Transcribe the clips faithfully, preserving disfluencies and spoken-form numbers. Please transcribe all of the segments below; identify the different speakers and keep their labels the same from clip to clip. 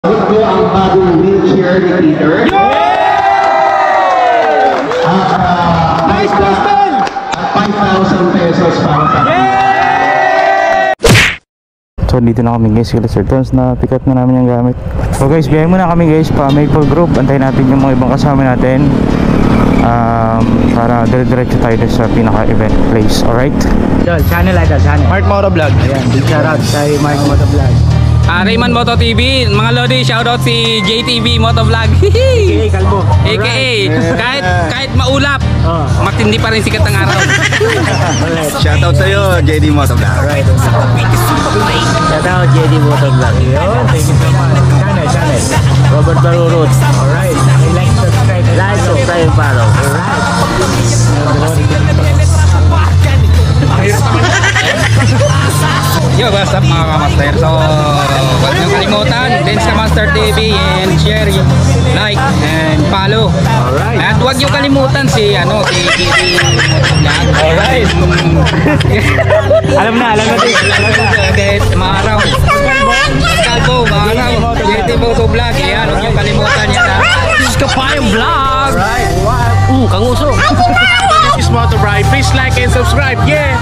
Speaker 1: Ito ang bagong wheelchair ni Peter. At uh, nice question! At five thousand pesos para sa akin.
Speaker 2: So dito na kami guys, kila Sir Tons na pick up na namin yung gamit. So guys, biyahe muna kami guys pa Maple Group. Antayin natin yung mga ibang kasama natin um, para dire-diretso tayo sa pinaka-event place. Alright?
Speaker 3: Idol, channel idol, channel
Speaker 2: Mark Moto Vlog.
Speaker 3: Ayan, big shoutout kay Mark Moto Vlog.
Speaker 4: Ah, Rayman Moto T V, mga lodi, shoutout si J T V Moto Vlog.
Speaker 3: A K A Kalbo.
Speaker 4: A K A kahit kahit maulap,
Speaker 3: Oh.
Speaker 4: matindi pa rin sikat ng araw.
Speaker 2: Shoutout sa'yo, J D Moto Vlog.
Speaker 3: Alright. Shoutout J D Moto Vlog. Yun, thank you so much. Channel, channel. Robert Barurut. Alright. Like, subscribe. Like, subscribe, follow. Alright.
Speaker 4: Yo, what's up mga kamaster? So, huwag niyong kalimutan, Dance Ka Master T V and share, like, and follow.
Speaker 3: Alright.
Speaker 4: At huwag niyong kalimutan si, ano, si J T Vlog.
Speaker 3: Alright. Alam na, alam na din.
Speaker 4: Kahit mga araw. Kalbo, mga araw. J T Moto Vlog. Yan, huwag niyong kalimutan yan ha. Diyos ka pa yung vlog.
Speaker 3: Alright.
Speaker 4: Uh, kanguso.
Speaker 5: This is Moto Ride. Please like and subscribe. Yeah!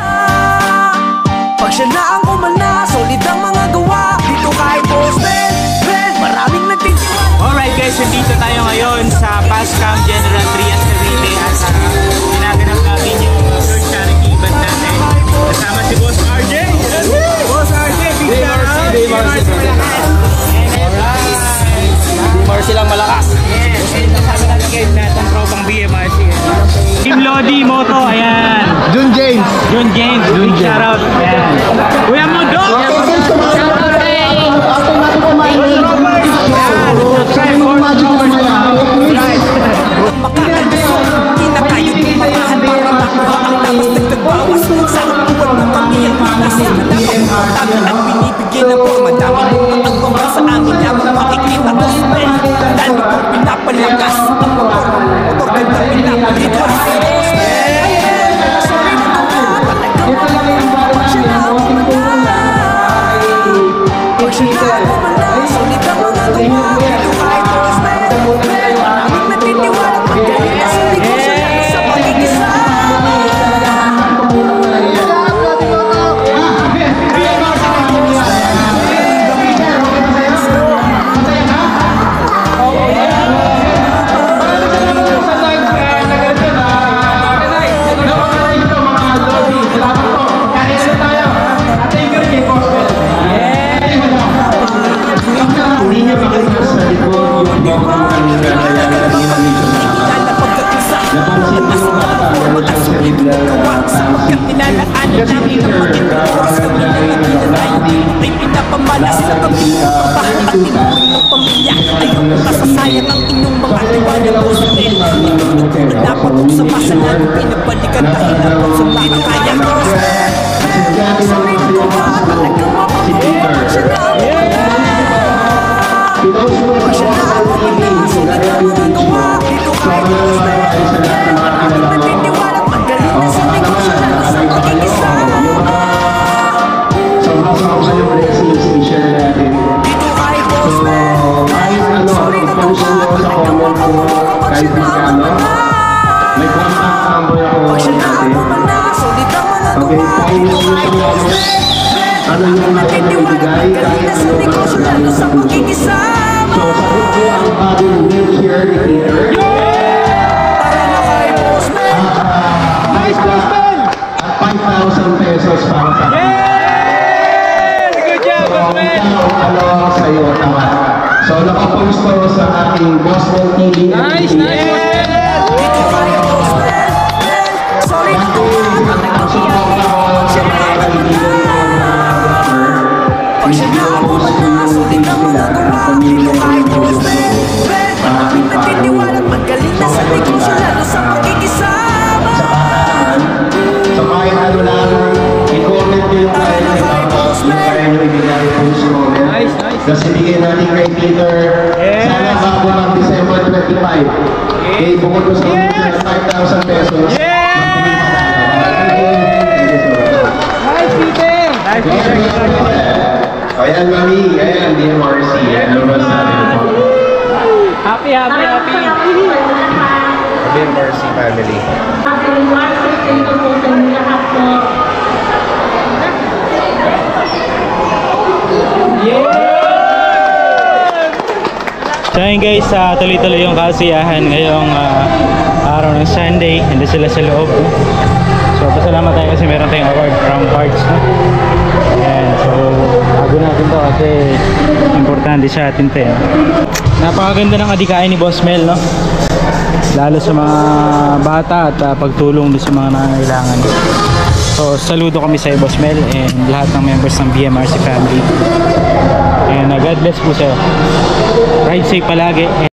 Speaker 6: Pag siya na ang umana, solid ang mga gawa. Dito kahit post-ben, ben, maraming nagtitiwala.
Speaker 5: Alright guys, nandito tayo ngayon sa Pascam General Trias Cavite at uh, ginaganap natin yung third charity event natin. Kasama si Boss R J. Boss R J, big shout out. Di Marcy Malakas.
Speaker 4: Di Marcy lang malakas.
Speaker 5: Yes, and kasama natin guys natin tropang B M R C. Team Lodi Moto, ayan.
Speaker 2: Jun James.
Speaker 5: Jun James, big shout out. Ayan. Kuya Mundo.
Speaker 1: Ano yung natin ibigay kahit ano ba sila. So sagot ko ang bagong wheelchair ni Peter. Nice question! At five thousand pesos para sa akin.
Speaker 5: Good job,
Speaker 1: So ikaw, ano sa'yo naman. So nakaposto sa ating Gospel T V.
Speaker 4: Nice, nice.
Speaker 6: Pag siya na ang umana, solid ang mga gawa. Dito kahit post-ben, ben, maraming nagtitiwala. Magaling na sa negosyo, lalo sa pagkikisama.
Speaker 1: So kahit ano lang, i-comment nyo yung kaya nyo yung kaya nyo ibigay post comment.
Speaker 4: Nice, nice.
Speaker 1: Kasi bigyan natin kay Peter sana bago ng December twenty-five. Okay, bukod ko sa five thousand pesos.
Speaker 5: Nice, Peter! Nice, Peter!
Speaker 6: Ayan, mami. Ayan, D M R C. Ayan, lumabas natin po.
Speaker 5: Happy, happy, happy.
Speaker 6: D M R C family.
Speaker 2: So yun guys, uh, tuloy-tuloy yung kasiyahan ngayong uh, araw ng Sunday. Nandun sila sa loob. No? So pasalamat tayo kasi meron tayong award from Parts. No? Ayan, so bago natin to kasi importante sa atin to. No? Napakaganda ng adikain ni Boss Mel, no? Lalo sa mga bata at uh, pagtulong doon sa mga nangangailangan. So saludo kami sa Boss Mel and lahat ng members ng B M R C family. And uh, God bless po sa'yo. Ride safe palagi.